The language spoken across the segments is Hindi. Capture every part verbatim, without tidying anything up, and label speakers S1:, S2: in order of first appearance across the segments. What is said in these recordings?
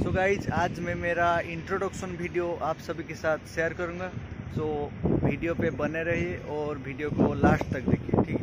S1: सो गाइज आज मैं मेरा इंट्रोडक्शन वीडियो आप सभी के साथ शेयर करूंगा। सो वीडियो पे बने रहिए और वीडियो को लास्ट तक देखिए, ठीक है।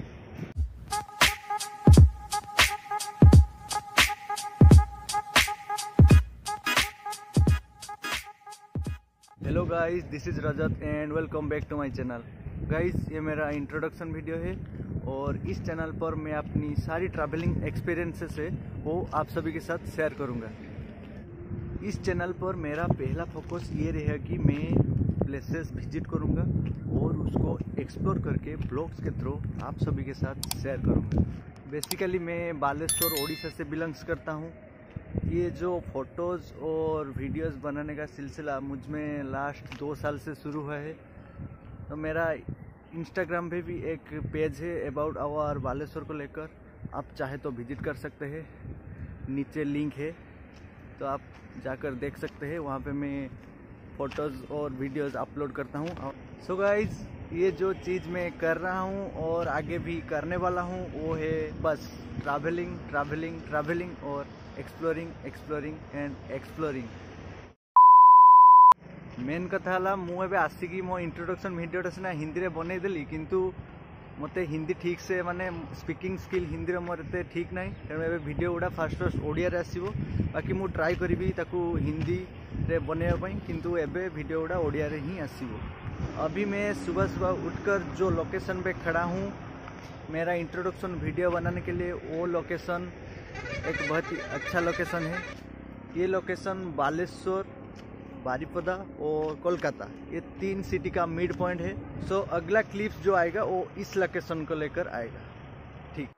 S1: Hello guys, this is Rajat and welcome back to my channel. Guys ये मेरा इंट्रोडक्शन वीडियो है और इस चैनल पर मैं अपनी सारी ट्रैवलिंग एक्सपीरियंसेस है वो आप सभी के साथ शेयर करूंगा। इस चैनल पर मेरा पहला फोकस ये रहेगा कि मैं प्लेसेस विजिट करूंगा और उसको एक्सप्लोर करके ब्लॉग्स के थ्रू आप सभी के साथ शेयर करूंगा। बेसिकली मैं बालेश्वर ओडिशा से बिलोंग्स करता हूं। ये जो फोटोज़ और वीडियोस बनाने का सिलसिला मुझ में लास्ट दो साल से शुरू हुआ है। तो मेरा इंस्टाग्राम पे भी एक पेज है अबाउट आवर बालेश्वर को लेकर, आप चाहे तो विजिट कर सकते हैं, नीचे लिंक है तो आप जाकर देख सकते हैं। वहाँ पे मैं फ़ोटोज़ और वीडियोस अपलोड करता हूँ। सो गाइज ये जो चीज़ मैं कर रहा हूँ और आगे भी करने वाला हूँ वो है बस ट्रैवलिंग ट्रैवलिंग ट्रैवलिंग और exploring exploring and exploring. Main कथा है मुझे आसिकी मो इंट्रोडक्शन वीडियोटा सीना हिंदी रे बनै देली, किंतु मते हिंदी ठीक से माने स्पीकिंग स्किल हिंदी रे मोर एते ठीक नहीं, तेणु एबे वीडियो गुड़ा फास्ट फास्ट ओडिया रे आसीबो। बाकी मु ट्राई करिबी ताकू हिंदी रे बनेबा पई, किंतु एबे वीडियो गुड़ा ओडिया रे ही आसीबो। अभी मैं सुबह सुबह उठकर जो लोकेशन पे खड़ा हूँ मेरा इंट्रोडक्शन वीडियो बनाने के लिए, वो लोकेशन एक बहुत ही अच्छा लोकेशन है। ये लोकेशन बालेश्वर, बारिपदा और कोलकाता, ये तीन सिटी का मिड पॉइंट है। सो अगला क्लिप्स जो आएगा वो इस लोकेशन को लेकर आएगा, ठीक।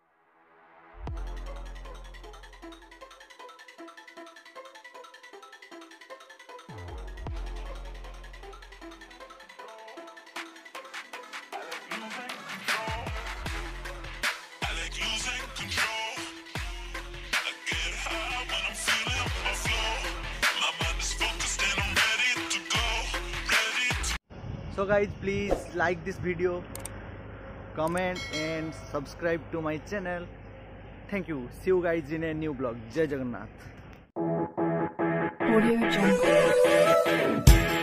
S1: So guys, please like this video, comment and subscribe to my channel. Thank you. See you guys in a new vlog. Jai Jagannath.
S2: Audio Jungle.